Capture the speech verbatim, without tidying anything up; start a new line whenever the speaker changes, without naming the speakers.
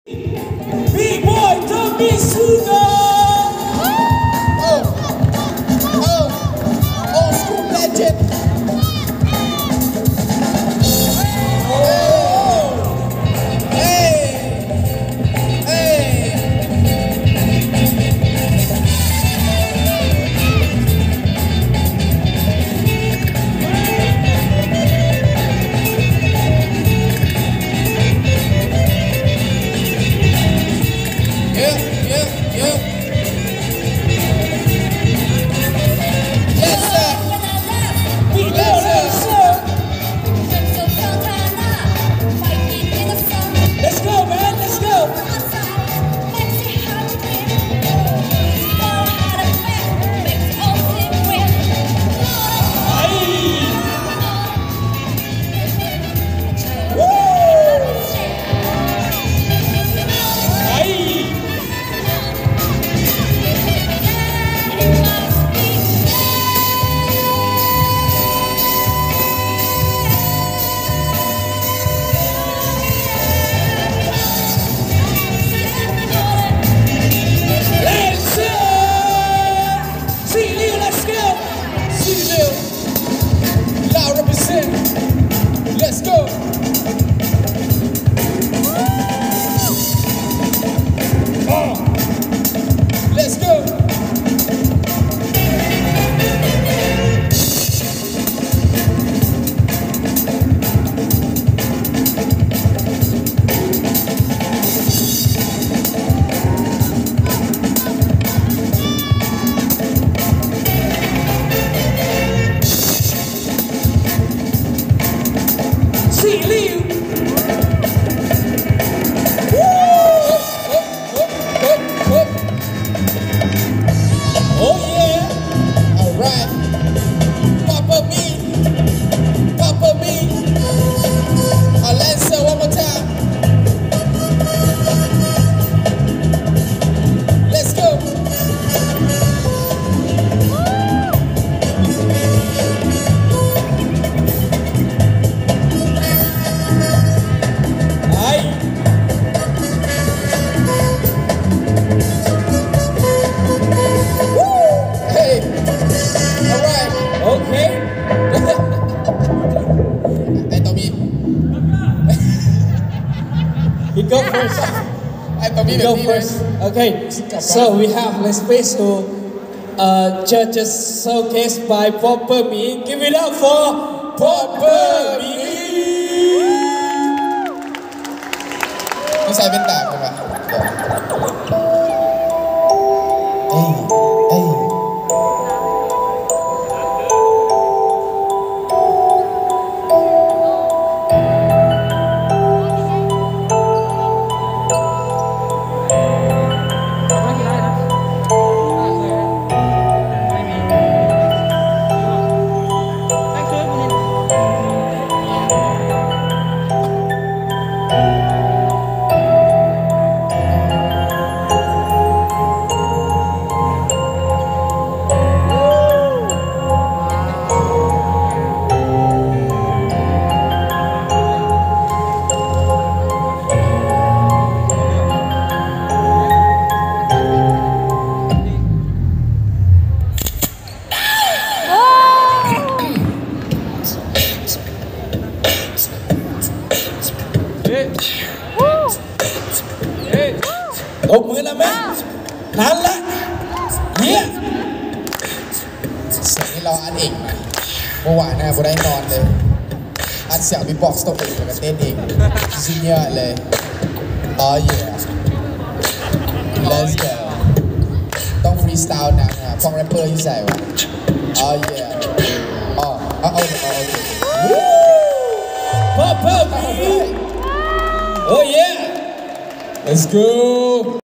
B-boy TOMIZUKA.
Oh, oh, old school legend. C-Lil, L A O represent. Let's go. Oh, let's go. C-Lil. Oh yeah. All right. Papa me. Papa me. A LANCER one more time. Let's go. Okay. Hey, Tommy.
You go first.
Hey, Tommy,
You go first. Okay. So we have a special uh, judges showcase by Proper Me. Give it up for Proper Me.
ต้องใส่เป็นตาใช่ไหมเอ้ยเอ้ย
ตบมือแล้วไหมนั่นแหละเยี่ยม
เสียงนี้เราอัดเองมาเมื่อวานนะผมได้นอนเลยอัดเสียงบีบ็อกซ์ตัวเองแล้วก็เต้นเองสุดยอดเลยอ๋อ yeah let's go ต้องฟรีสไตล์นะพวกแรปเปอร์ที่ใส่วะอ๋อ yeah อ๋ออ๋อโอเคโอเค
Proper Me. Oh yeah. Let's go.